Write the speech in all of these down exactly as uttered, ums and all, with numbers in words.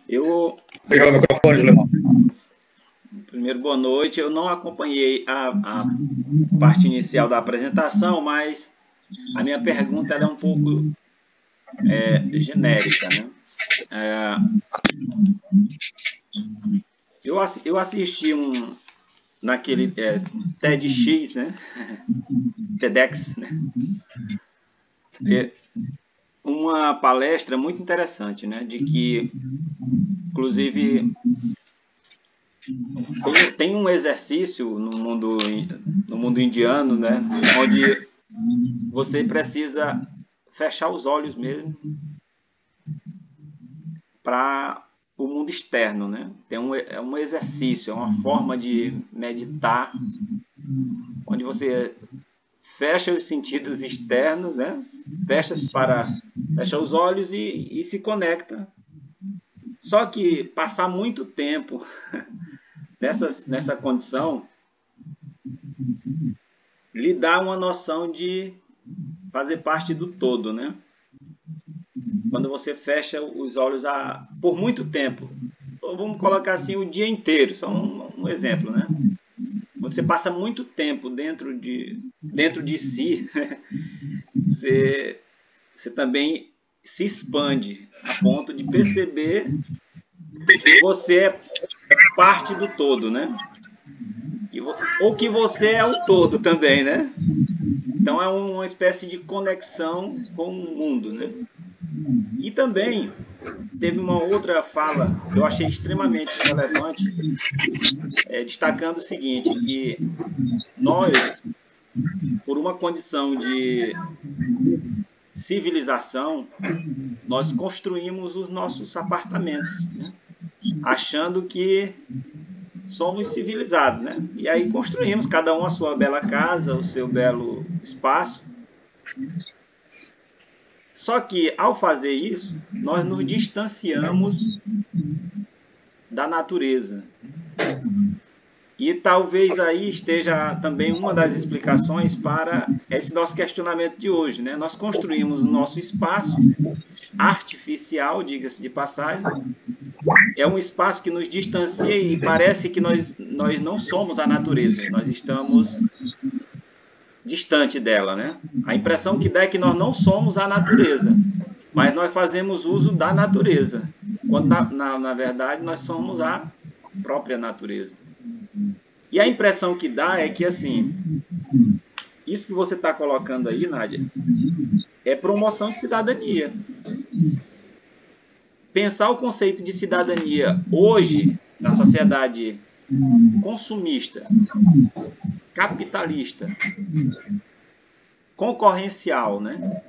Eu... Pegar o microfone, Julimar. Primeiro, boa noite. Eu não acompanhei a, a parte inicial da apresentação, mas a minha pergunta ela é um pouco é, genérica, né? É, eu, eu assisti um naquele é, TEDx, né? TEDx, né? É, uma palestra muito interessante, né? De que, inclusive, tem, tem um exercício no mundo, no mundo indiano, né? Onde você precisa fechar os olhos mesmo para o mundo externo, né? Tem um, é um exercício, é uma forma de meditar, onde você fecha os sentidos externos, né? Fecha para fecha os olhos e, e se conecta. Só que passar muito tempo nessa, nessa condição lhe dá uma noção de fazer parte do todo, né? Quando você fecha os olhos a, por muito tempo, ou vamos colocar assim o dia inteiro, só um, um exemplo, né? Você passa muito tempo dentro de, dentro de si, você, você também se expande a ponto de perceber que você é parte do todo, né? Ou que você é o todo também, né? Então é uma espécie de conexão com o mundo, né? E também teve uma outra fala que eu achei extremamente relevante, é, destacando o seguinte, que nós, por uma condição de civilização, nós construímos os nossos apartamentos, né? Achando que somos civilizados, né? E aí construímos cada um a sua bela casa, o seu belo espaço. Só que, ao fazer isso, nós nos distanciamos da natureza. E talvez aí esteja também uma das explicações para esse nosso questionamento de hoje, né? Nós construímos o nosso espaço artificial, diga-se de passagem. É um espaço que nos distancia e parece que nós, nós não somos a natureza. Nós estamos distante dela, né? A impressão que dá é que nós não somos a natureza, mas nós fazemos uso da natureza, quando na, na, na verdade nós somos a própria natureza. E a impressão que dá é que, assim, isso que você está colocando aí, Nádia, é promoção de cidadania. Pensar o conceito de cidadania hoje, na sociedade consumista, capitalista, concorrencial, né?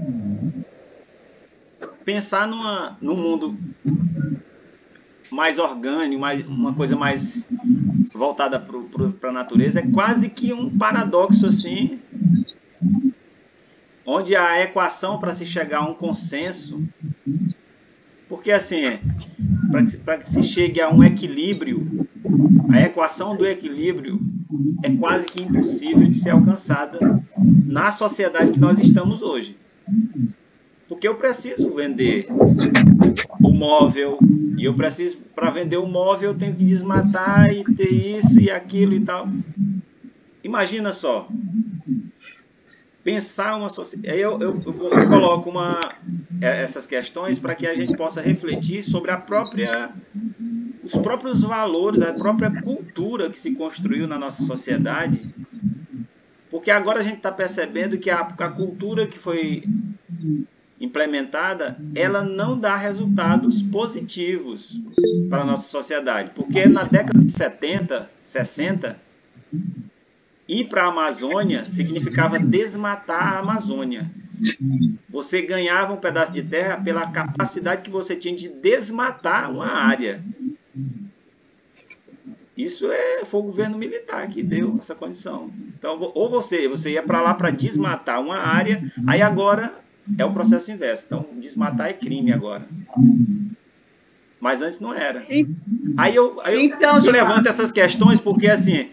Pensar numa, num mundo mais orgânico, mais, uma coisa mais voltada para a natureza, é quase que um paradoxo assim, onde a equação para se chegar a um consenso, porque assim, para que, que se chegue a um equilíbrio, a equação do equilíbrio é quase que impossível de ser alcançada na sociedade que nós estamos hoje. Porque eu preciso vender o móvel, e eu preciso, para vender o móvel, eu tenho que desmatar e ter isso e aquilo e tal. Imagina só, pensar uma sociedade... Eu, eu, eu, eu coloco uma, essas questões para que a gente possa refletir sobre a própria... os próprios valores, a própria cultura que se construiu na nossa sociedade, porque agora a gente está percebendo que a, a cultura que foi implementada, ela não dá resultados positivos para a nossa sociedade, porque na década de setenta, sessenta, ir para a Amazônia significava desmatar a Amazônia. Você ganhava um pedaço de terra pela capacidade que você tinha de desmatar uma área. Isso é, foi o governo militar que deu essa condição. Então, ou você, você ia para lá para desmatar uma área, aí agora é o processo inverso. Então, desmatar é crime agora. Mas antes não era. Aí eu, aí eu, então, eu levanto essas questões porque, assim,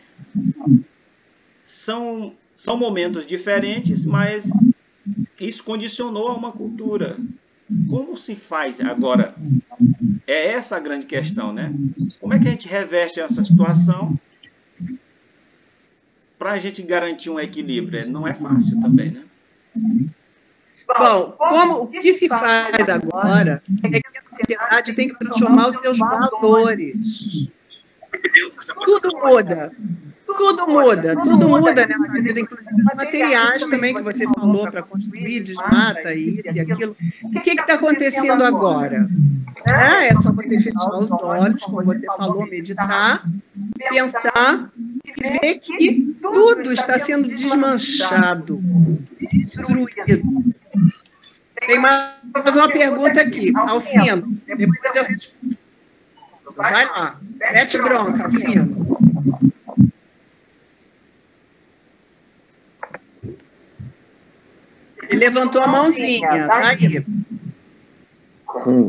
são, são momentos diferentes, mas isso condicionou a uma cultura. Como se faz agora É essa a grande questão, né? Como é que a gente reveste essa situação para a gente garantir um equilíbrio? Não é fácil também, né? Bom, como, o que se faz agora é que a sociedade tem que transformar os seus valores. Tudo muda. Tudo muda, tudo muda, né, na vida, inclusive os materiais também que você falou para construir, desmata, isso e aquilo. O que está acontecendo agora? É, é só você fechar os olhos, como você falou, meditar, pensar e ver que tudo está sendo desmanchado, destruído. Tem mais uma pergunta aqui, Alcino, depois eu respondo. Vai lá, mete bronca, Alcino. Ele levantou a mãozinha, tá aí. Hum.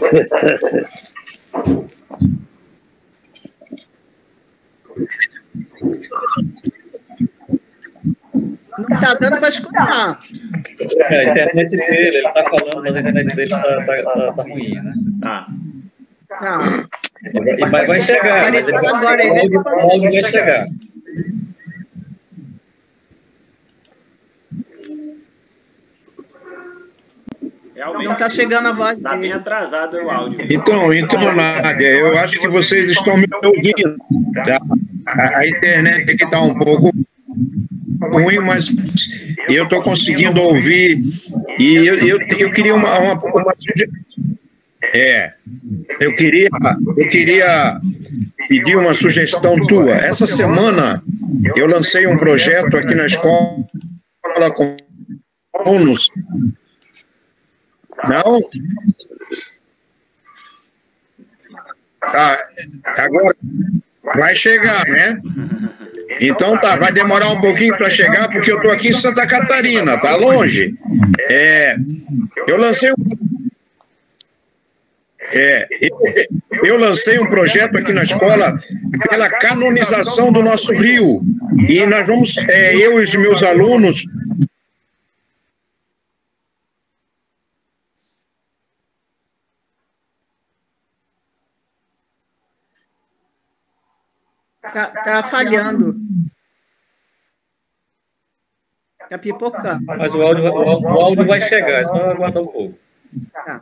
Não está dando para escutar. É, a internet dele, ele está falando, mas a internet dele está tá, tá, tá ruim, né? Tá. Tá. E vai, vai chegar, mas ele, agora o áudio, o áudio vai chegar. Não está chegando a voz. Está bem atrasado o áudio. Então, então, Nádia, eu acho que vocês estão me ouvindo. Tá? A, a internet aqui está um pouco ruim, mas eu estou conseguindo ouvir. E eu, eu, eu queria uma, uma, uma é, eu queria, eu queria pedir uma sugestão tua. Essa semana eu lancei um projeto aqui na escola com alunos. Não? Tá, agora vai chegar, né? Então tá, vai demorar um pouquinho para chegar, porque eu estou aqui em Santa Catarina, tá longe. É, eu lancei um, é, eu, eu lancei um projeto aqui na escola pela canonização do nosso rio. E nós vamos, é, eu e os meus alunos. Tá, tá falhando. Tá pipocando. Mas o áudio, o, o áudio vai chegar, é só aguardar um pouco. Tá.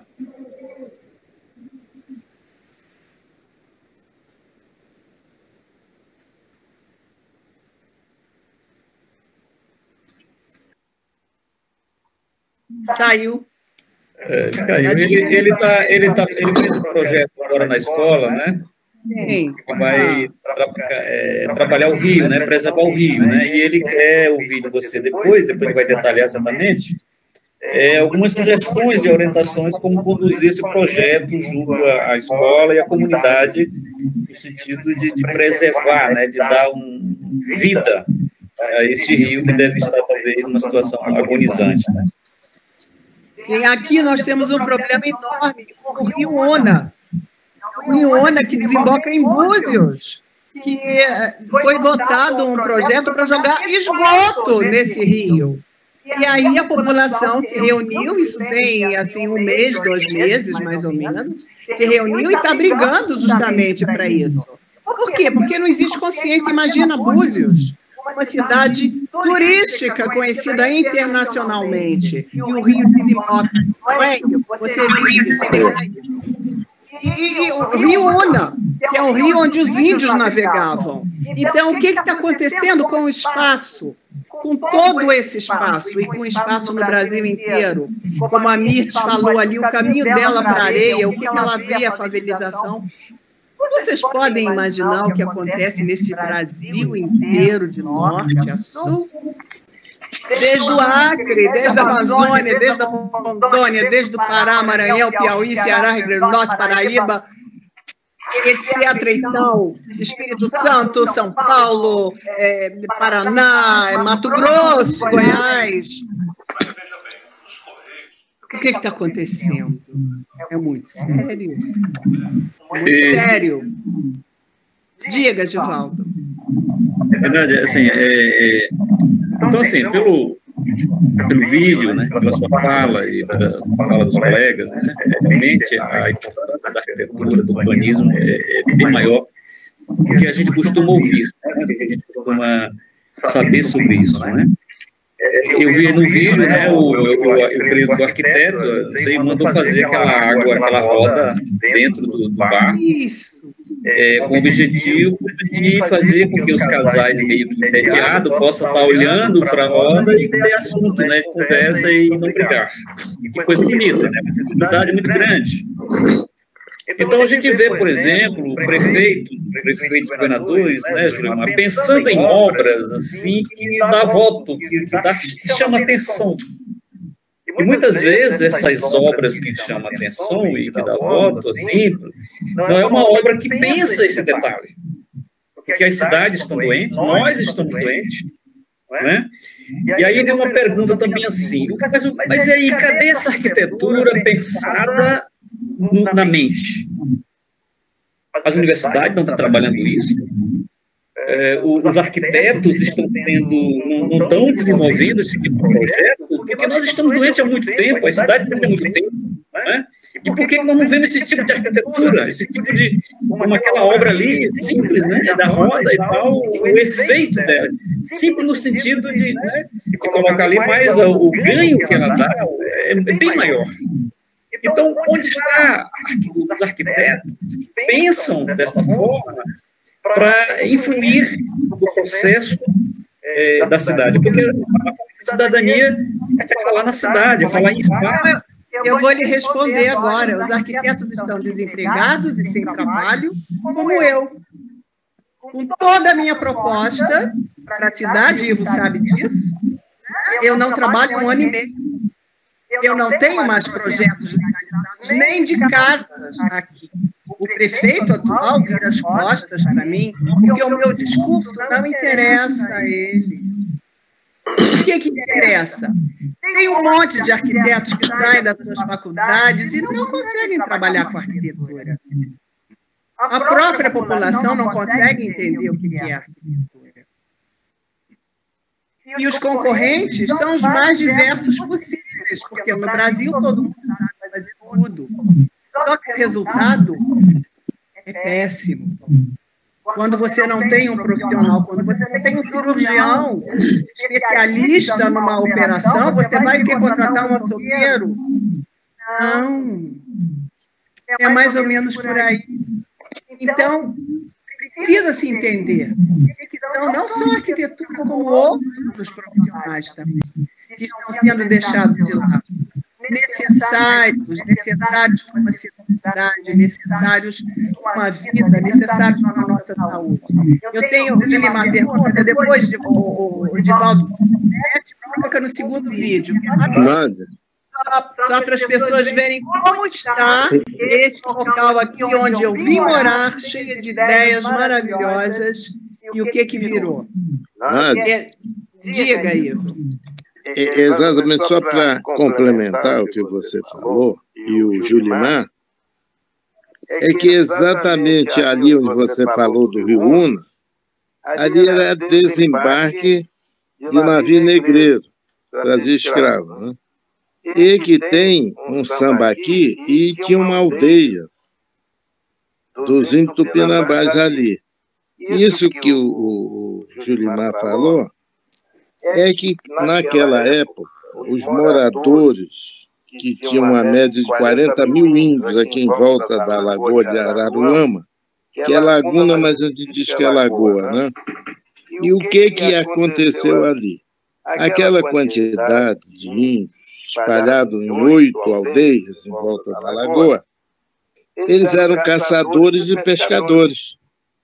Saiu. É, ele caiu. Ele, ele, tá, ele, tá, ele fez um projeto agora na escola, né? Sim. Vai tra é, trabalhar o rio, né? Preservar o rio, né? E ele quer ouvir de você depois, depois ele vai detalhar exatamente, é, algumas sugestões e orientações como conduzir esse projeto junto à, à escola e à comunidade, no sentido de, de preservar, né? De dar um, vida a esse rio que deve estar, talvez, numa situação agonizante, né? Sim, aqui nós temos um problema enorme, o Rio Ona. O Rio Ona, que desemboca em Búzios, que foi votado um projeto para jogar esgoto nesse rio. E aí a população se reuniu, isso tem assim um mês, dois meses, mais ou menos, se reuniu e está brigando justamente para isso. Por quê? Porque não existe consciência. Imagina Búzios, uma cidade turística conhecida internacionalmente, e o rio desemboca, você vive, e, e o Rio Ona, que é um rio onde os índios navegavam. Então, o que está acontecendo com o espaço? Com todo esse espaço, e com o espaço no Brasil inteiro? Como a Mirth falou ali, o caminho dela para a areia, o que ela vê a favelização. Vocês podem imaginar o que acontece nesse Brasil inteiro, de norte a sul? Desde o Acre, desde a Amazônia, desde a Rondônia, desde o Pará, Maranhão, Piauí, Ceará, Rio Grande do Norte, Paraíba, etcétera. Então, Espírito Santo, São Paulo, é, Paraná, Mato Grosso, Goiás. O que está acontecendo? É muito sério? É muito sério. Diga, Givaldo. É verdade, assim, é, é, então, assim, pelo, pelo vídeo, né, pela sua fala e pela fala dos colegas, né, realmente a importância da arquitetura, do urbanismo é, é bem maior do que a gente costuma ouvir, né, do que a gente costuma saber sobre isso, né. Eu vi no vídeo, né, o, eu, eu, eu creio que o arquiteto, você mandou fazer aquela água, aquela roda dentro do, do bar, é, com o objetivo de fazer com que os casais meio que entediados possam estar olhando para a roda e ter assunto, né, de conversa e não brigar. Que coisa bonita, né, uma sensibilidade muito grande. Então, a gente vê, por exemplo, o prefeito, prefeitos, governadores, né, Julimar, pensando em obras, assim, que dá voto, que, que, dá, que chama atenção. E muitas vezes essas obras que chamam atenção e que dá voto, assim, não é uma obra que pensa esse detalhe. Porque as cidades estão doentes, nós estamos doentes, né? E aí vem uma pergunta também assim, mas, mas e aí, cadê essa arquitetura pensada na mente? As universidades não estão trabalhando isso. É, os arquitetos estão sendo, não, não estão desenvolvendo esse tipo de projeto, porque nós estamos doentes há muito tempo, a cidade tem muito tempo, né? E por que nós não vemos esse tipo de arquitetura, esse tipo de, como aquela obra ali, simples, né, da roda e tal, o efeito dela, simples no sentido de, né, de colocar ali, mas o ganho que ela dá é bem maior. Então, onde estão os arquitetos que pensam dessa forma para influir no processo é, da cidade? Porque a cidadania é falar na cidade, é falar em espaço. Eu vou lhe responder agora. Os arquitetos estão desempregados e sem trabalho, como eu. Com toda a minha proposta para a cidade, Ivo sabe disso, eu não trabalho um ano e meio. Eu não tenho mais projetos legalizados, nem de casas aqui. O prefeito atual vira as costas para mim, porque o meu discurso não interessa a ele. O que que interessa? Tem um monte de arquitetos que saem das suas faculdades e não conseguem trabalhar com arquitetura. A própria população não consegue entender o que é arquitetura. E os concorrentes são os mais diversos possíveis, porque no Brasil todo mundo sabe fazer tudo. Só que o resultado é péssimo. Quando você não tem um profissional, quando você não tem um cirurgião especialista numa operação, você vai ter que contratar um açougueiro? Não. É mais ou menos por aí. Então, precisa se entender que são não só a arquitetura, como outros profissionais também, que estão sendo deixados de lado. Necessários, necessários para uma cidade, necessários para uma vida, necessários para a nossa saúde. Eu tenho, de lhe uma pergunta, depois de, o, o Divaldo, coloca no segundo vídeo. Só, só para as pessoas verem como está esse local aqui onde eu vim morar, cheio de ideias maravilhosas, e o que que virou. É, diga, Ivo. É, exatamente, só para complementar o que você falou, e o Julimar, é que exatamente ali onde você falou do Rio Una, ali era desembarque de navio negreiro, trazia escravo, né? E que tem um sambaqui e tinha uma aldeia dos índios tupinambás ali. Isso que o, o Julimar falou é que, naquela época, os moradores, que tinham uma média de quarenta mil índios aqui em volta da lagoa de Araruama, que é laguna, mas a gente diz que é lagoa, né? E o que, que aconteceu ali? Aquela quantidade de índios espalhados em oito aldeias em volta da lagoa, eles eram caçadores e pescadores.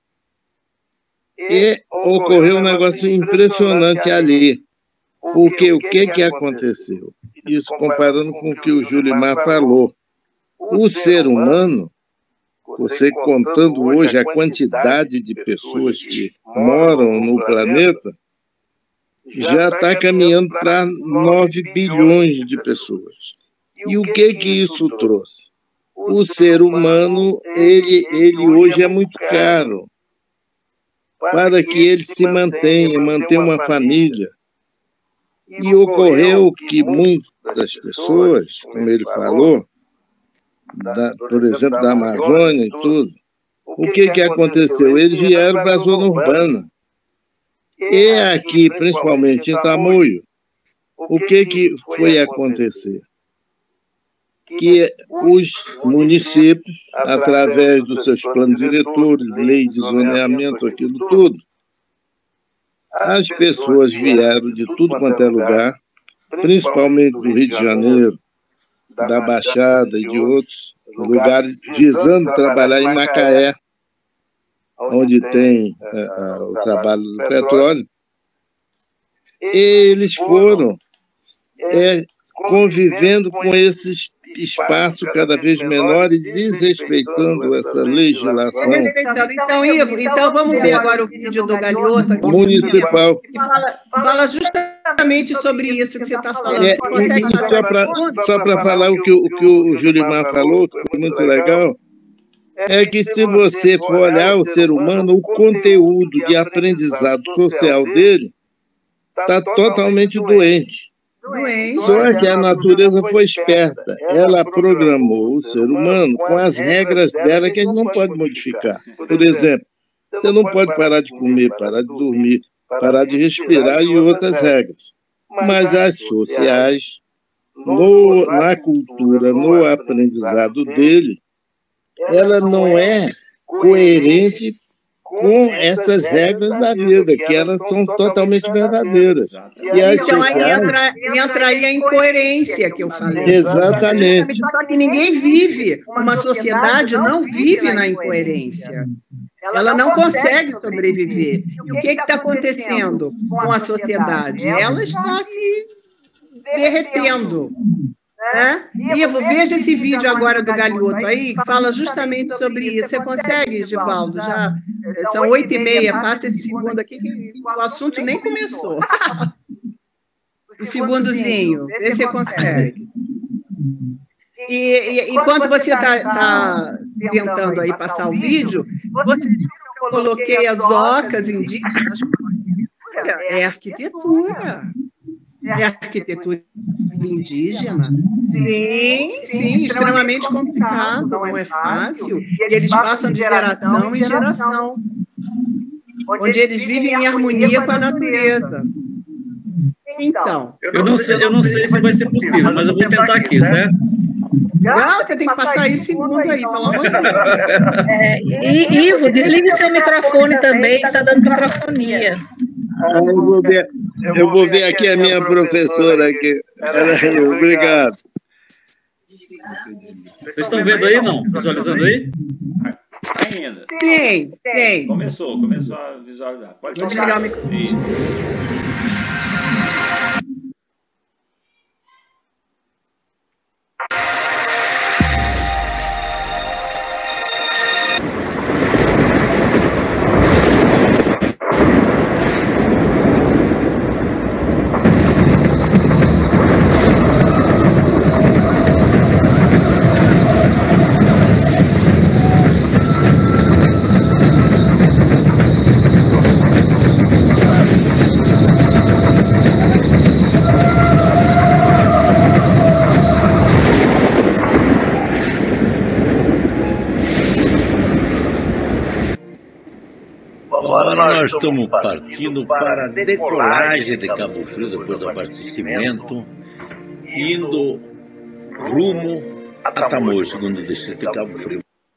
E ocorreu um negócio impressionante ali. Porque o que, que aconteceu? Isso comparando com o que o Julimar falou. O ser humano, você contando hoje a quantidade de pessoas que moram no planeta, já está caminhando para nove bilhões de pessoas. E o que que isso trouxe? O ser humano, ele, ele hoje é muito caro. Para que ele se mantenha, mantenha uma família. E ocorreu que muitas pessoas, como ele falou, da, por exemplo, da Amazônia e tudo, o que, que aconteceu? Eles vieram para a zona urbana. E aqui, principalmente em Tamoio, o que, que foi acontecer? Que os municípios, através dos seus planos diretores, lei de zoneamento, aquilo tudo, as pessoas vieram de tudo quanto é lugar, principalmente do Rio de Janeiro, da Baixada e de outros lugares, visando trabalhar em Macaé, onde tem é, o trabalho do petróleo. Eles foram é, convivendo com esses espaço cada vez menor e desrespeitando essa legislação. Então, Ivo, então vamos ver agora o vídeo do Galhoto aqui, municipal. Que fala, fala justamente sobre isso que você está falando. É, e, e só para só para falar o que o, que o Julimar falou, que foi muito legal, é que se você for olhar o ser humano, o conteúdo de aprendizado social dele está totalmente doente. Doente. Só que a natureza foi esperta. Ela programou o ser humano com as regras dela que a gente não pode modificar. Por exemplo, você não pode parar de comer, parar de dormir, parar de respirar e outras regras. Mas as sociais, no, na cultura, no aprendizado dele, ela não é coerente com essas regras da vida, que elas são totalmente verdadeiras. E as então, sociais... aí entra, entra aí a incoerência que eu falei. Exatamente. Só que ninguém vive, uma sociedade não vive na incoerência. Ela não consegue sobreviver. E o que está acontecendo com a sociedade? Ela está se derretendo. É? Ivo, veja esse vídeo agora do Galhoto aí, que fala justamente sobre isso. Você consegue, Givaldo? Já são oito e meia, passa esse segundo aqui, que o assunto nem começou. O segundozinho, vê se você consegue. E, e enquanto você está tá tentando aí passar o vídeo, você eu coloquei as ocas indígenas. É arquitetura. É arquitetura indígena? Sim, sim, extremamente complicado, não é fácil. E eles passam de geração em geração, onde eles vivem em harmonia com a natureza. Então... Eu não sei, eu não sei se vai ser possível, mas eu vou tentar aqui, certo? Não, você tem que passar aí segundo aí, pelo amor de Deus. É, e, Ivo, desligue seu microfone também, que está dando microfonia. Ah, eu, vou ver, eu vou ver aqui a minha professora aqui. Obrigado. Vocês estão vendo aí, não? Visualizando aí? Ainda. Tem, tem. Começou, começou a visualizar. Pode Vou desligar o microfone. Isso. Nós estamos partindo para a decolagem de Cabo Frio depois do abastecimento, indo rumo a Tamoio, segundo o distrito de Cabo Frio.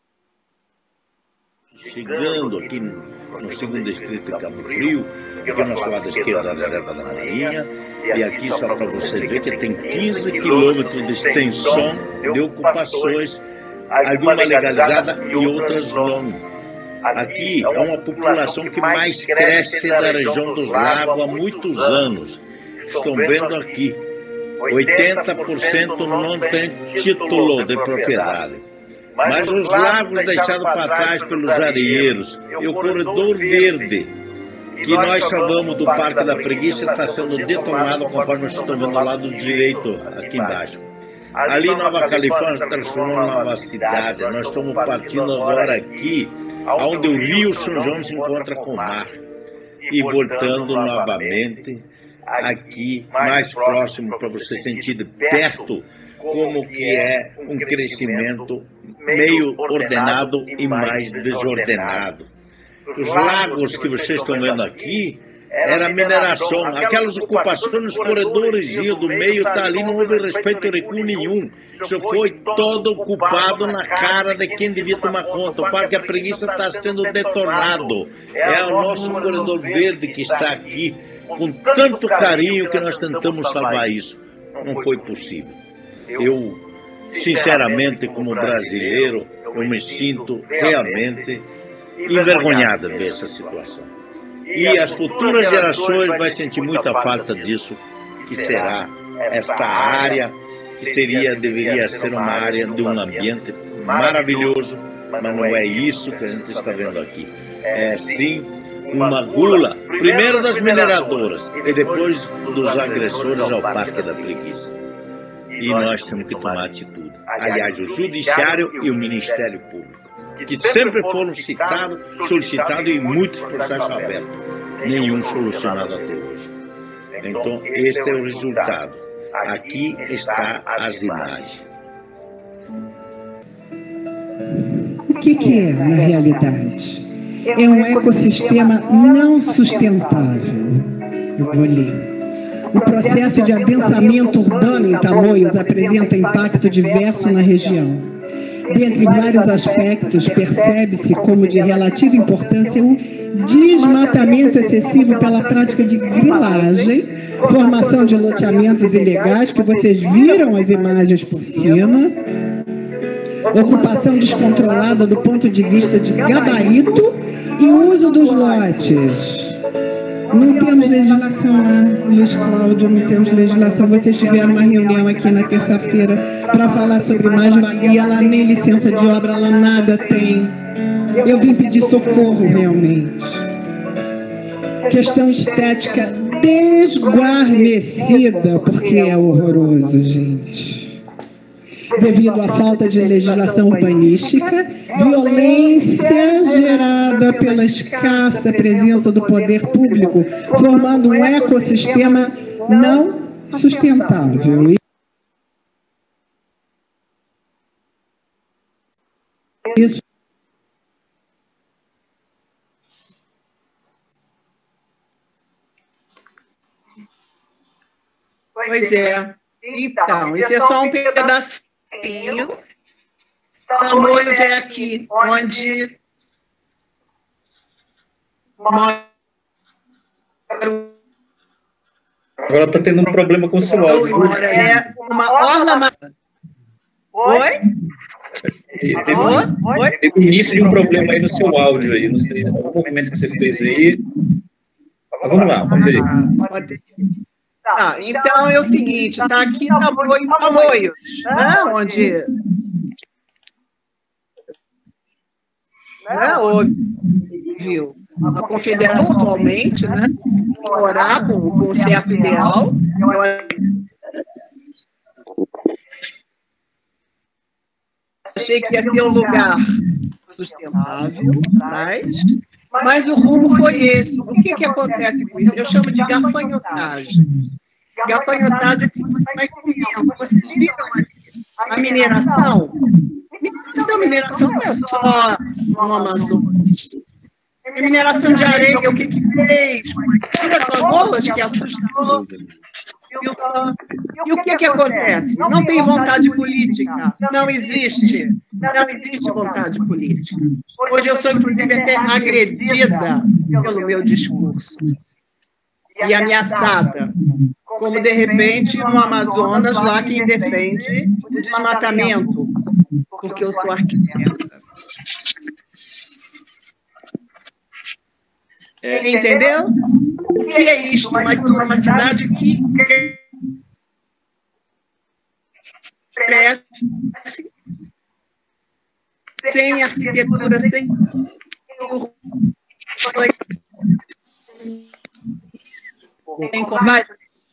Chegando aqui no segundo distrito de Cabo Frio, aqui na nosso lado esquerdo da reserva da Marinha, e aqui só para você ver que tem quinze quilômetros de extensão de ocupações, alguma legalizada e outras não. Aqui é uma população que mais cresce da região dos lagos há muitos anos. Estão vendo aqui, oitenta por cento não tem título de propriedade. Mas os lagos deixados para trás pelos areieiros e o corredor verde, que nós chamamos do Parque da Preguiça, está sendo detonado conforme vocês estão vendo do lado direito, aqui embaixo. Ali Nova Califórnia transformou em nova cidade. Nós estamos partindo agora aqui, onde o rio São João se encontra com o mar, e voltando novamente aqui mais próximo para você sentir de perto como que é um crescimento meio ordenado e mais desordenado. Os lagos que vocês estão vendo aqui era mineração, aquelas ocupações nos corredores e do meio está ali, não houve respeito a recuo nenhum. Isso foi todo ocupado na cara de quem devia tomar conta. O Parque A Preguiça está sendo detonado. É o nosso corredor verde que está aqui, com tanto carinho que nós tentamos salvar isso. Não foi possível. Eu, sinceramente, como brasileiro, eu me sinto realmente envergonhado de ver essa situação. E as futuras gerações vão sentir muita falta disso, que será esta área, que seria, deveria ser uma área de um ambiente maravilhoso, mas não é isso que a gente está vendo aqui. É sim uma gula, primeiro das mineradoras e depois dos agressores ao Parque da Preguiça. E nós temos que tomar atitude. Aliás, o Judiciário e o Ministério Público, que sempre foram citados, solicitados em muitos processos abertos, nenhum solucionado até hoje. Então, este é o resultado. Aqui está as imagens. O que, que é, na realidade? É um ecossistema não sustentável. Eu vou ler. O processo de adensamento urbano em Tamoios apresenta impacto diverso na região. Dentre vários aspectos, percebe-se como de relativa importância o desmatamento excessivo pela prática de grilagem, formação de loteamentos ilegais, que vocês viram as imagens por cima, ocupação descontrolada do ponto de vista de gabarito e uso dos lotes. Não temos legislação lá, Luiz Cláudio, não temos legislação. Vocês tiveram uma reunião aqui na terça-feira para falar sobre mais-valia, lá nem licença de obra, lá nada tem. Eu vim pedir socorro, realmente. Questão estética desguarnecida, porque é horroroso, gente. Devido à falta de legislação urbanística, violência gerada pela escassa presença do poder público, formando um ecossistema não sustentável. Isso. Pois é. Então, isso é só um pedacinho. Tamoios é aqui, onde Agora está tendo um problema com o seu áudio. É uma orla. Oi? Teve, Oi? Teve o início de um problema aí no seu áudio aí, não sei, o movimento que você fez aí. Mas vamos lá, vamos ver. Tá, então é o seguinte, tá aqui em Tamoios, né, onde né, ouviu a confederação atualmente, né, morar com, com o certo ideal. Eu achei que ia ter um lugar sustentável, mas... Mas o rumo foi esse. O que, que acontece com isso? Eu chamo de gafanhotagem. Gafanhotagem é que vai comigo. Vocês viram a mineração? Mineração, mineração não é só no Amazonas. A mineração de areia, o que que fez? Olha só, bolas que assustou. E o que que acontece? Não tem vontade política. Não existe. Não existe vontade política. Hoje eu sou, inclusive, até agredida pelo meu discurso. E ameaçada. Como, de repente, no Amazonas, lá quem defende o desmatamento. Porque eu sou arquiteta. É. Entendeu? O que é isso? Uma, uma cidade que cresce sem arquitetura, sem... Tem como mais?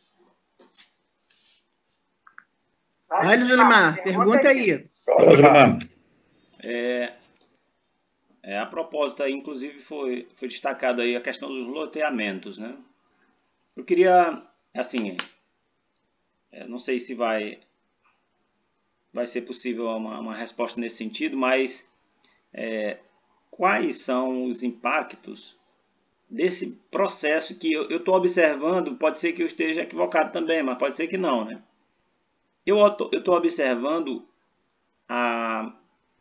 Vai, Julimar, pergunta aí. Fala, Julimar. É, é, a propósito, aí, inclusive, foi, foi destacada aí a questão dos loteamentos, né? Eu queria assim, eu não sei se vai, vai ser possível uma, uma resposta nesse sentido, mas é, quais são os impactos desse processo que eu estou observando? Pode ser que eu esteja equivocado também, mas pode ser que não, né? Eu estou observando a,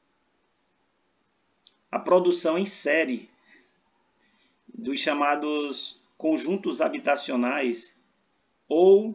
a produção em série dos chamados conjuntos habitacionais ou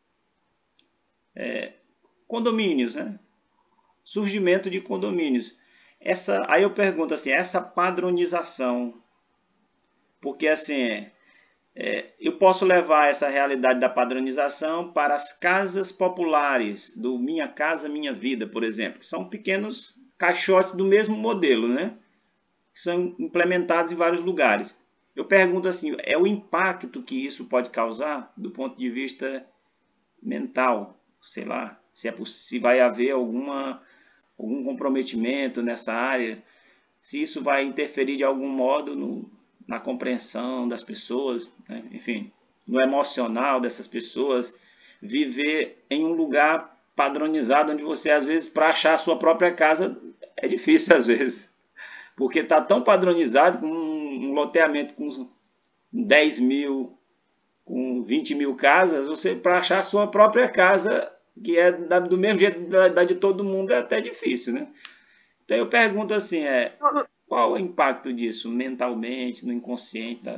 é, condomínios, né? Surgimento de condomínios. Essa, aí eu pergunto assim, essa padronização, porque assim, é, eu posso levar essa realidade da padronização para as casas populares, do Minha Casa Minha Vida, por exemplo, que são pequenos caixotes do mesmo modelo, né? Que são implementados em vários lugares. Eu pergunto assim, é o impacto que isso pode causar do ponto de vista mental, sei lá, se, é, se vai haver alguma, algum comprometimento nessa área, se isso vai interferir de algum modo no, na compreensão das pessoas, né? Enfim, no emocional dessas pessoas, viver em um lugar padronizado, onde você, às vezes, para achar a sua própria casa, é difícil às vezes, porque está tão padronizado com um, um loteamento com dez mil, com vinte mil casas, você, para achar a sua própria casa, que é da, do mesmo jeito da, da de todo mundo, é até difícil, né? Então eu pergunto assim, é, qual o impacto disso mentalmente, no inconsciente? Da...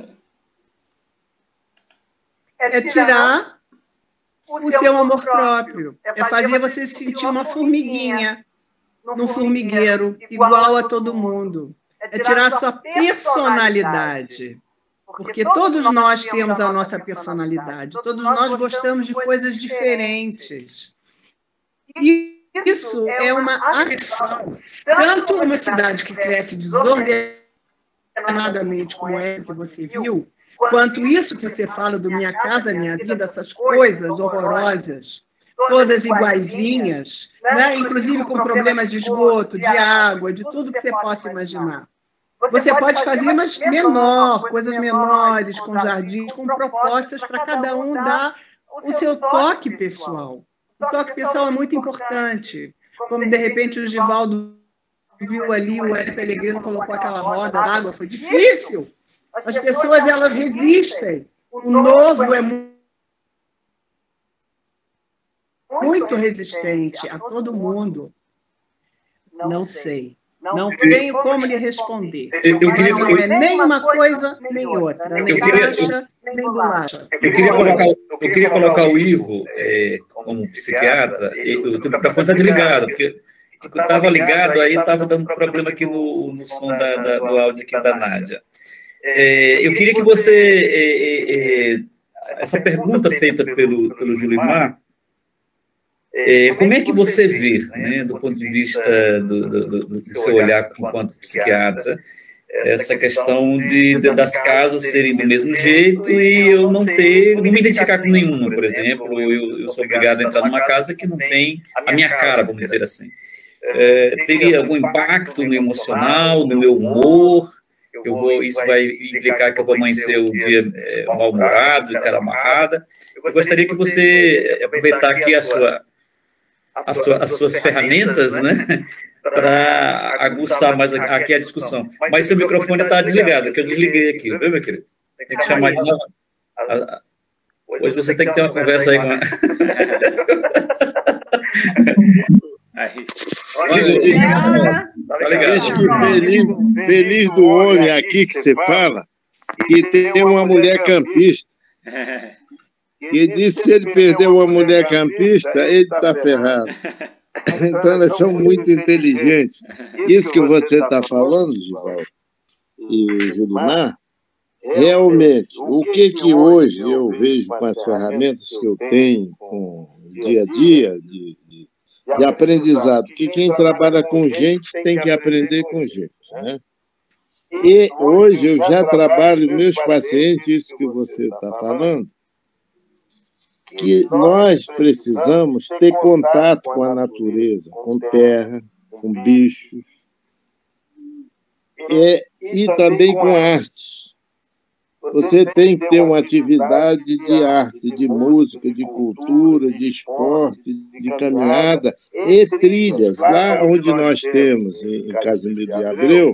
É tirar o seu amor próprio, é fazer você se sentir uma formiguinha num formigueiro, igual a todo mundo. É tirar a sua personalidade. Porque todos nós temos a nossa personalidade, todos nós gostamos de coisas diferentes. E isso é uma agressão. Tanto uma cidade que cresce desordenadamente, como é que você viu, quanto isso que você fala do Minha Casa Minha Vida, essas coisas horrorosas, todas iguaizinhas, né? Inclusive com problemas de esgoto, de água, de tudo que você possa imaginar. Você pode fazer, mas menor, coisas menores, com jardins, com propostas para cada um dar o seu toque pessoal. O toque pessoal é muito importante. Como, de repente, o Givaldo viu ali, o Hélio Pellegrino colocou aquela roda d'água, foi difícil. As pessoas, elas resistem. O novo é muito resistente a todo mundo. Não sei. Não tenho como lhe responder. Eu, eu queria, não é nem uma coisa, nem outra. Nem caixa, nem bolacha. Eu queria colocar, eu queria colocar o Ivo é, como psiquiatra. O microfone está desligado, porque eu estava ligado, aí estava dando problema aqui no, no som da, da, do áudio aqui da Nádia. É, eu queria que você... É, é, essa pergunta feita pelo, pelo Julimar, É, como é que você vê, né, do ponto de vista do, do, do seu olhar enquanto psiquiatra, essa questão de, de, das casas serem do mesmo jeito e eu não ter, não me identificar com nenhuma, por exemplo, eu, eu sou obrigado a entrar numa casa que não tem a minha cara, vamos dizer assim. É, teria algum impacto no emocional, no meu humor? Eu vou, isso vai implicar que eu vou amanhecer o dia é, mal-humorado, de cara amarrada. Eu gostaria que você aproveitar aqui a sua... As, sua, as suas ferramentas, né, para aguçar mais aqui a discussão. Mas seu microfone está desligado, que eu desliguei aqui, viu, meu querido? Tem que chamar de novo. Hoje você tem que ter uma conversa aí com a... Olha, deixa que feliz, feliz do homem aqui que você fala, que tem uma mulher campista. E disse que se ele perder uma mulher campista, ele está ferrado. Então, elas são muito inteligentes. Isso que você está falando, Givaldo, e o Julimar, realmente, o que, que hoje eu vejo com as ferramentas que eu tenho, com o dia a dia de, de, de aprendizado, que quem trabalha com gente tem que aprender com gente, né? E hoje eu já trabalho meus pacientes, isso que você está falando, que nós precisamos ter contato com a natureza, com terra, com bichos, e, e também com artes. Você tem que ter uma atividade de arte, de música, de cultura, de esporte, de caminhada e trilhas. Lá onde nós temos, em Casimiro de Abreu,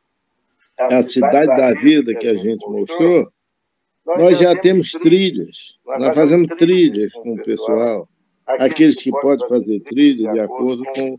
a Cidade da Vida que a gente mostrou, nós já temos trilhas. Nós fazemos trilhas com o pessoal. Aqueles que podem fazer trilha de acordo com,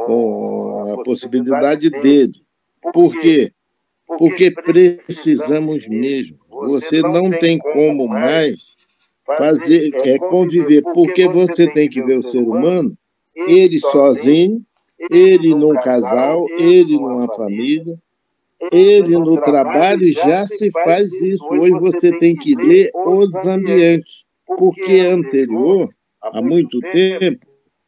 com a possibilidade dele. Por quê? Porque precisamos mesmo. Você não tem como mais fazer, é, conviver, porque você tem que ver o ser humano, ele sozinho, ele num casal, ele numa família, ele no trabalho, já se faz isso. Hoje você tem que ler os ambientes, porque anterior, há muito tempo,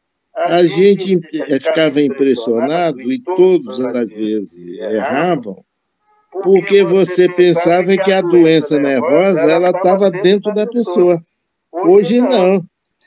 a gente ficava impressionado, e todos às vezes erravam, porque você pensava que a doença nervosa ela estava dentro da pessoa. Hoje não.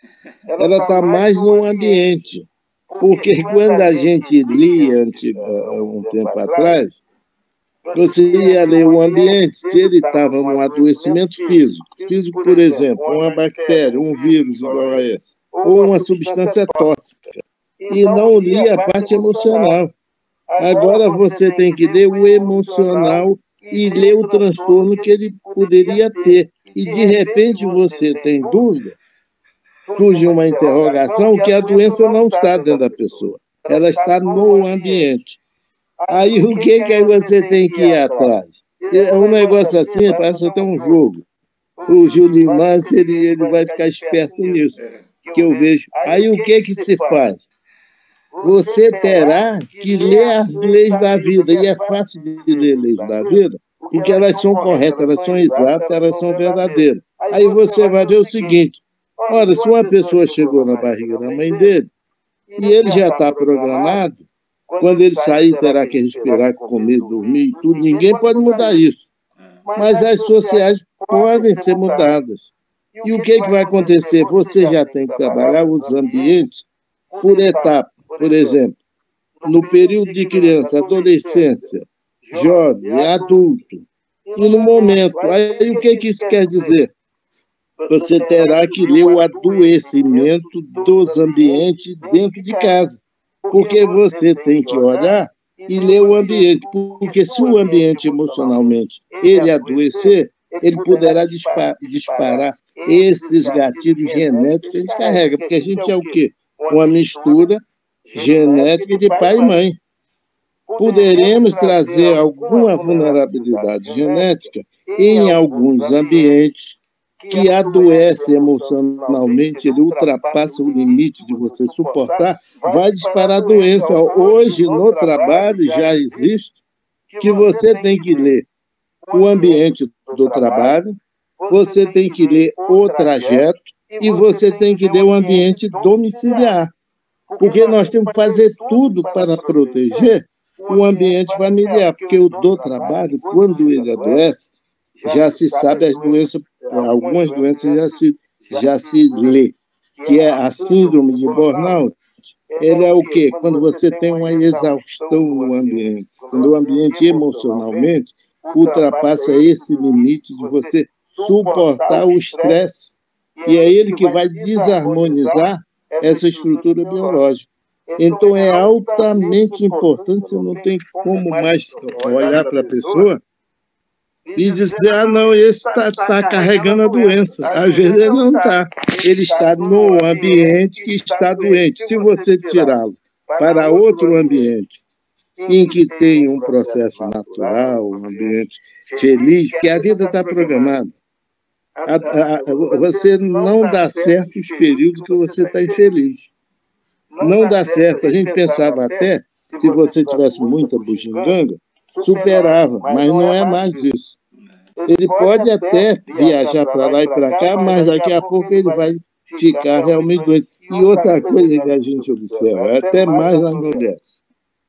Ela está mais no ambiente. Porque quando a gente lia um tempo atrás, você ia ler o ambiente, se ele estava num adoecimento físico, físico, por exemplo, uma bactéria, um vírus igual a esse, ou uma substância tóxica, e não lia a parte emocional. Agora você tem que ler o emocional e ler o transtorno que ele poderia ter. E, de repente, você tem dúvida, surge uma interrogação que a doença não está dentro da pessoa, ela está no ambiente. Aí, o que que aí você tem que ir atrás? É um negócio assim, parece até um jogo. O Júlio Massa, ele, ele vai ficar esperto nisso, que eu vejo. Aí, o que que se faz? Você terá que ler as leis da vida, e é fácil de ler leis da vida, porque elas são corretas, elas são exatas, elas são verdadeiras. Aí você vai ver o seguinte, olha, se uma pessoa chegou na barriga da mãe dele, e ele já está programado, quando ele sair terá que respirar, comer, dormir e tudo, ninguém pode mudar isso. Mas as sociais podem ser mudadas. E o que, que vai acontecer? Você já tem que trabalhar os ambientes por etapa. Por exemplo, no período de criança, adolescência, jovem, adulto, e no momento. Aí o que, que isso quer dizer? Você terá que ler o adoecimento dos ambientes dentro de casa. Porque você tem que olhar e ler o ambiente. Porque se o ambiente emocionalmente ele adoecer, ele poderá disparar, disparar esses gatilhos genéticos que a gente carrega. Porque a gente é o quê? Uma mistura genética de pai e mãe. Poderemos trazer alguma vulnerabilidade genética em alguns ambientes que adoece emocionalmente, ele ultrapassa o limite de você suportar, vai disparar a doença. Hoje, no trabalho, já existe que você tem que ler o ambiente do trabalho, você tem que ler o trajeto e você tem que ler o ambiente domiciliar. Porque nós temos que fazer tudo para proteger o ambiente familiar, porque o do trabalho, quando ele adoece, já se sabe as doenças, algumas doenças já se, já se lê, que é a síndrome de burnout. Ele é o quê? Quando você tem uma exaustão no ambiente, quando o ambiente emocionalmente ultrapassa esse limite de você suportar o estresse, e é ele que vai desarmonizar essa estrutura biológica. Então, é altamente importante, você não tem como mais olhar para a pessoa e dizer, ah, não, esse está tá carregando a doença. Às vezes ele não está. Ele está no ambiente que está doente. Se você tirá-lo para outro ambiente, em que tem um processo natural, um ambiente feliz, porque a vida está programada. A, a, você não dá certo os períodos que você está infeliz. Não dá certo. A gente pensava até, se você tivesse muita bugiganga, superava, mas não é mais isso. Ele pode até viajar para lá e para cá, mas daqui a pouco ele vai ficar realmente doente. E outra coisa que a gente observa, é até mais nas mulheres.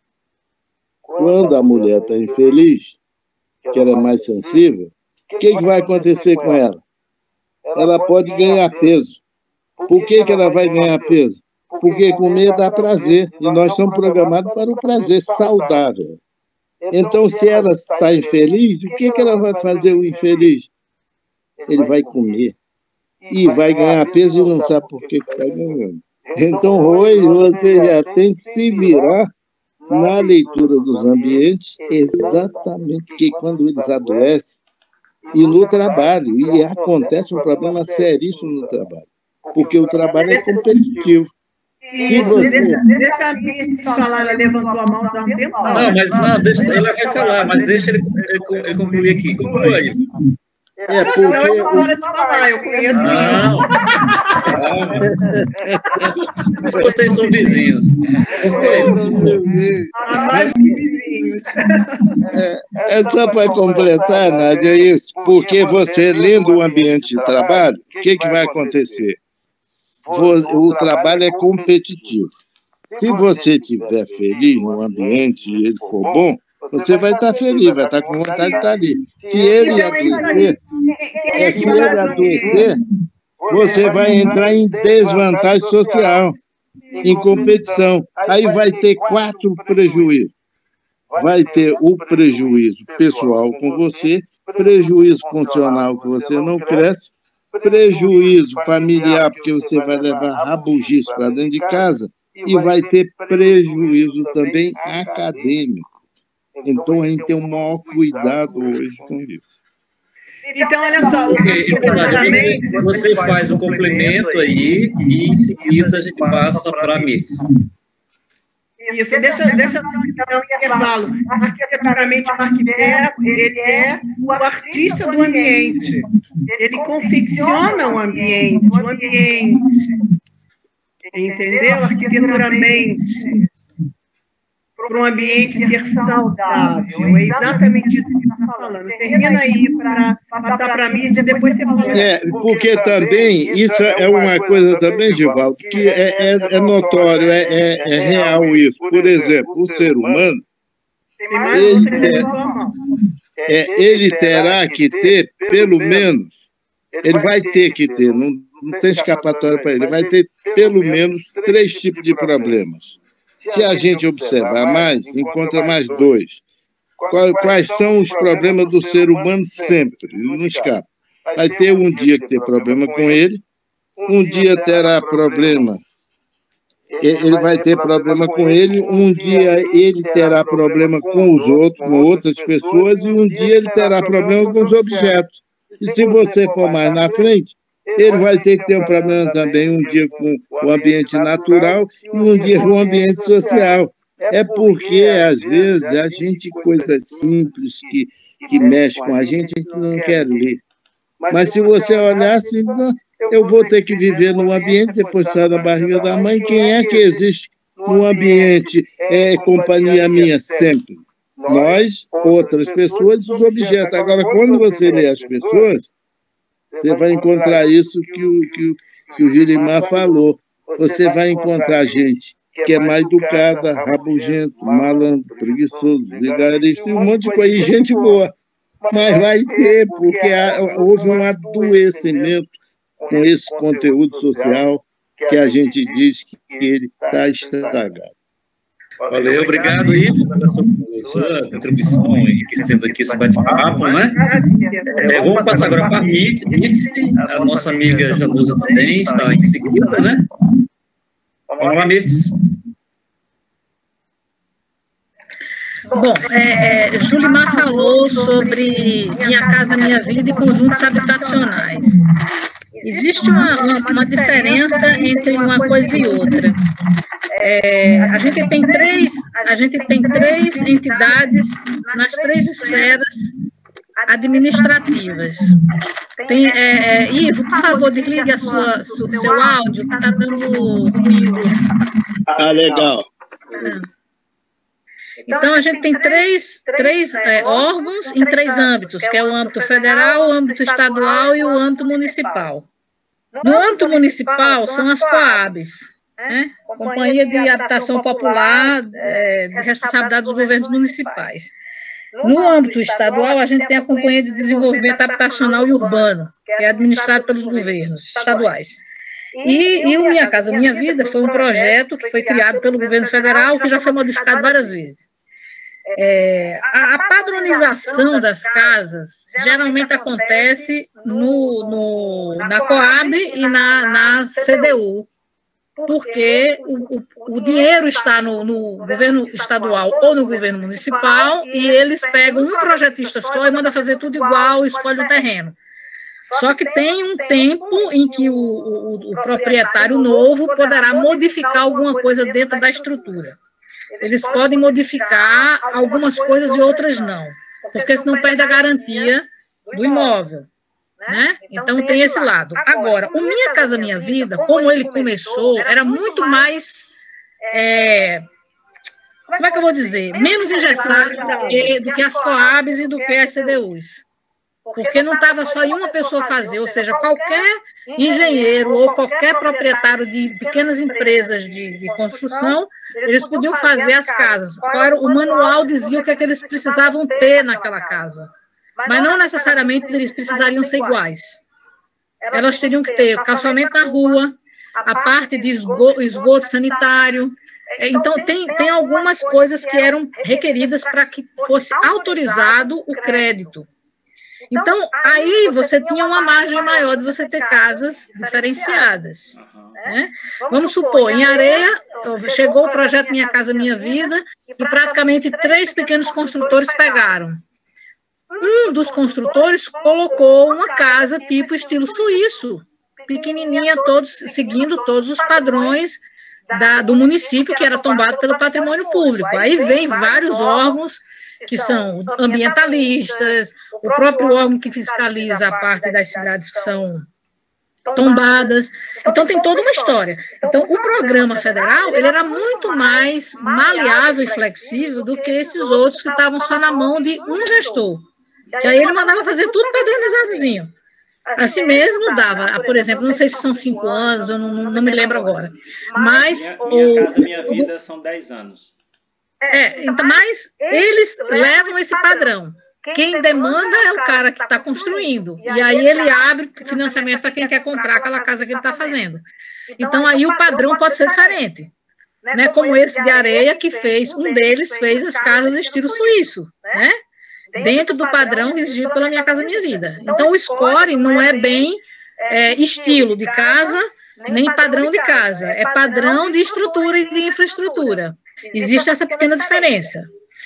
Quando a mulher está infeliz, que ela é mais sensível, o que, que vai acontecer com ela? Ela pode ganhar peso. Por que, que ela vai ganhar peso? Porque comer dá prazer, e nós somos programados para o prazer saudável. Então, se ela está infeliz, o que, que ela vai fazer o infeliz? ele vai comer e vai ganhar peso e não sabe por que está ganhando. Então, hoje você já tem que se virar na leitura dos ambientes, exatamente porque quando eles adoecem, e no trabalho, e acontece um problema seríssimo no trabalho, porque o trabalho é competitivo. Isso, você... deixa, deixa a Mirtes falar, ela levantou a mão já há um tempo. Não, mas não, deixa, ela vai falar, mas deixa ele, ele concluir aqui. Conclui aí. É porque... Não, eu não hora de falar, eu conheço não. Não. Vocês são vizinhos. Mais que vizinhos. É, é só para completar, Nádia, isso, porque você, lendo o ambiente de trabalho, o que, que vai acontecer? O trabalho é competitivo. Se você estiver feliz no ambiente e ele for bom, você vai estar feliz, vai estar com vontade de estar ali. Se ele adoecer, é, se ele adoecer, você vai entrar em desvantagem social, em competição. Aí vai ter quatro prejuízos. Vai ter o prejuízo pessoal com você, prejuízo funcional que você não cresce, prejuízo familiar, porque você vai levar rabugice para dentro de casa, e vai ter prejuízo também acadêmico. Então, a gente tem o maior cuidado hoje com isso. Então, olha só... Você, você faz o complemento aí, e em seguida a gente passa para a Mirtes. Isso, deixa, deixa só então, o intervalo. Arquiteturamente, o arquiteto, ele é o artista do ambiente. Ele confecciona o ambiente, o ambiente. Entendeu? Arquiteturamente. Para um ambiente ser saudável. É exatamente isso que você está falando. Termina aí para passar para a mídia e depois você fala. É, porque também, isso é uma coisa também, Givaldo, que é, é, é notório, é, é, é real isso. Por exemplo, o ser humano, ele, é, é, ele terá que ter, pelo menos, ele vai ter que ter, não, não tem escapatória para ele, ele vai ter pelo menos três tipos de problemas. Se a gente observar mais, encontra mais dois. Quais são os problemas do ser humano sempre? Ele não escapa. Vai ter um dia que ter problema com ele, um dia terá problema, ele vai ter problema com ele, um dia ele terá problema com os outros, com outras pessoas, e um dia ele terá problema com os objetos. E se você for mais na frente, ele vai ter que ter um problema também, um dia com o ambiente natural e um dia com o ambiente social. É porque, às vezes, a gente, coisas simples que, que mexe com a gente, a gente não quer ler. Mas se você olhar assim, eu vou ter que viver num ambiente, depois sair da barriga da mãe, quem é que existe no ambiente? É companhia minha sempre. Nós, outras pessoas, os objetos. Agora, quando você lê as pessoas, você vai encontrar isso que o, que, que o Gilimar falou. Você vai encontrar gente que é mal educada, rabugento, malandro, preguiçoso, vigarista, e um monte de coisa. E gente boa. Mas vai ter, porque há, houve um adoecimento com esse conteúdo social que a gente diz que ele está estragado. Valeu, obrigado, Ivo, pela sua, sua contribuição enriquecendo aqui esse bate-papo, né? É, vamos passar agora para a Mirtes, a nossa amiga Janusa também está em seguida, né? Vamos lá, Mirtes. Bom, é, é, Julimar falou sobre Minha Casa Minha Vida e conjuntos habitacionais. Existe uma, uma, uma diferença entre uma coisa e outra. É, a gente tem três, a gente tem três entidades nas três esferas administrativas. Tem, é, é, Ivo, por favor, desligue a sua, su, seu áudio, que está dando ruído. Ah, legal. Ah. Então, a gente tem três, três é, órgãos em três âmbitos, que é o âmbito federal, o âmbito estadual e o âmbito municipal. No âmbito municipal, são as COABs, né? Companhia de Habitação Popular, é, de responsabilidade dos governos municipais. No âmbito estadual, a gente tem a Companhia de Desenvolvimento Habitacional e Urbano, que é administrado pelos governos estaduais. E, e o Minha Casa Minha Vida foi um projeto que foi criado pelo governo federal, que já foi modificado várias vezes. É, a, a padronização das casas geralmente acontece no, no, na Coab e na, na C D U, porque o, o, o dinheiro está no, no governo estadual ou no governo municipal e eles pegam um projetista só e mandam fazer tudo igual, escolhe o terreno. Só que tem um tempo em que o, o, o proprietário novo poderá modificar alguma coisa dentro da estrutura. Eles podem modificar algumas coisas e outras não, porque senão perde a garantia do imóvel, né? Então tem esse lado. Agora, o Minha Casa Minha Vida, como ele começou, era muito mais, é, como é que eu vou dizer, menos engessado do que, do que as Coabs e do que as C D Us. Porque não estava só em uma pessoa fazer, ou seja, qualquer engenheiro ou qualquer proprietário de pequenas empresas de, de construção, eles podiam fazer as casas. Claro, o manual dizia o que é que eles precisavam ter naquela casa, mas não necessariamente eles precisariam ser iguais. Elas teriam que ter calçamento na rua, a parte de esgoto, esgoto sanitário. Então, tem, tem algumas coisas que eram requeridas para que fosse autorizado o crédito. Então, aí você tinha uma margem maior de você ter casas diferenciadas. Né? Vamos supor, em Areia, chegou o projeto Minha Casa Minha Vida e praticamente três pequenos construtores pegaram. Um dos construtores colocou uma casa tipo estilo suíço, pequenininha, todos, seguindo todos os padrões da, do município, que era tombado pelo patrimônio público. Aí vem vários órgãos que são ambientalistas, o próprio órgão que fiscaliza a parte das cidades que são tombadas. Então, tem toda uma história. Então, o programa federal, ele era muito mais maleável e flexível do que esses outros que estavam só na mão de um gestor. E aí ele mandava fazer tudo padronizadozinho. Assim mesmo dava, por exemplo, não sei se são cinco anos, eu não, não me lembro agora. Mas minha, minha Casa Minha Vida o, são dez anos. É, então, mas eles levam esse padrão. Quem demanda é o cara que está construindo. E aí ele abre financiamento para quem quer comprar aquela casa que ele está fazendo. Então, aí o padrão pode ser diferente. Né? Como esse de Areia, que fez, um deles fez as casas estilo suíço, né? Dentro do padrão exigido pela Minha Casa Minha Vida. Então, o score não é bem é, estilo de casa, nem padrão de casa. É padrão de estrutura e de infraestrutura. Existe essa pequena diferença.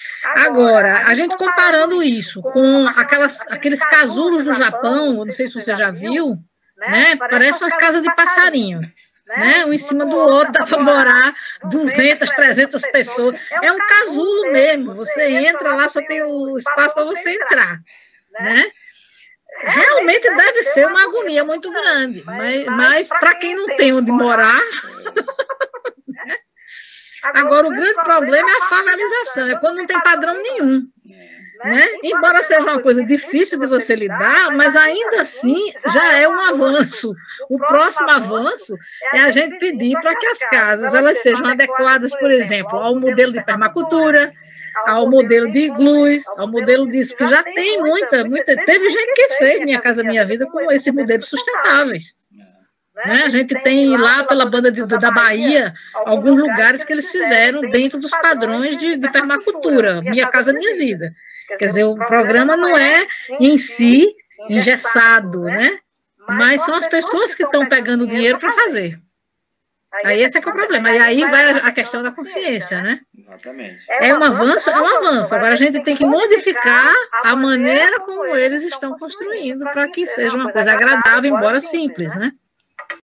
Agora, a gente comparando isso com aquelas, aqueles casulos do Japão, não sei se você já viu, né? Parecem umas casas de passarinho, né? Um em cima do outro, dá para morar duzentas, trezentas pessoas. É um casulo mesmo, você entra lá, só tem o espaço para você entrar, né? Realmente deve ser uma agonia muito grande, mas, mas para quem não tem onde morar... Agora, o grande problema é a favelização, é quando não tem padrão nenhum. Né? Embora seja uma coisa difícil de você lidar, mas ainda assim já é um avanço. O próximo avanço é a gente pedir para que as casas elas sejam adequadas, por exemplo, ao modelo de permacultura, ao modelo de iglus, ao modelo disso, que já tem muita, muita... Teve gente que fez Minha Casa Minha Vida com esses modelos sustentáveis. Né? A gente tem lá pela banda de, da Bahia alguns lugares que eles fizeram dentro dos padrões de, de permacultura, Minha Casa Minha Vida. Quer dizer, o programa não é em si engessado, né? Mas são as pessoas que estão pegando o dinheiro para fazer. Aí esse é que é o problema. E aí vai a questão da consciência, né? Exatamente. É um avanço, é um avanço. Agora a gente tem que modificar a maneira como eles estão construindo para que seja uma coisa agradável, embora simples, né?